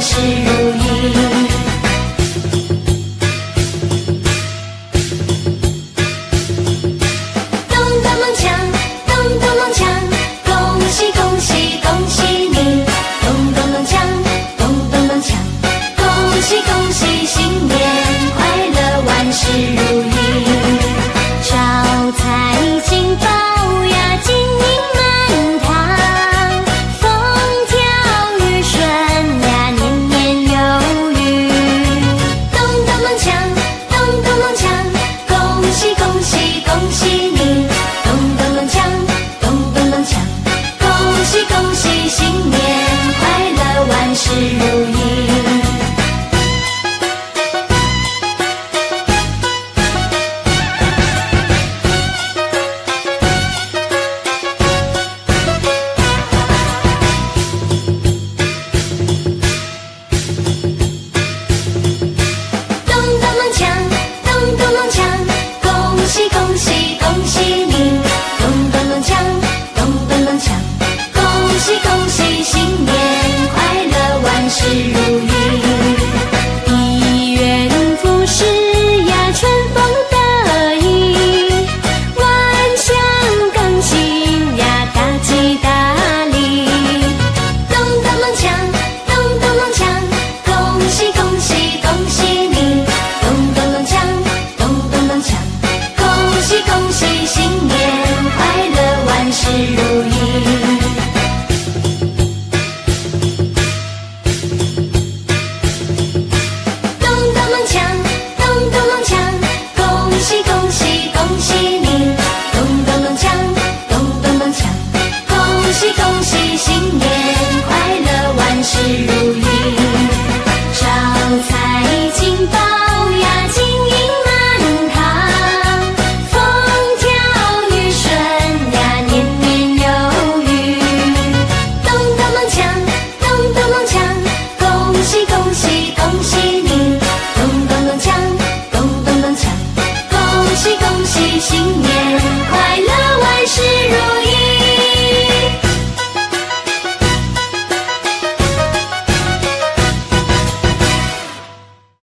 事如意。咚咚隆锵，咚咚隆锵，恭喜恭喜恭喜你！咚咚隆锵，咚咚隆锵，恭喜恭喜，新年快乐，万事如意。招财进宝呀，金银满堂，风调雨顺呀，年年有余。咚咚隆锵，咚咚隆锵，恭喜恭喜恭喜你！咚咚隆锵，咚咚隆锵，恭喜恭喜，新年快乐，万事如意。咚咚隆锵，咚咚隆锵，恭喜恭喜恭喜你！咚咚隆锵，咚咚隆锵，恭喜恭喜，新年快乐，万事如意。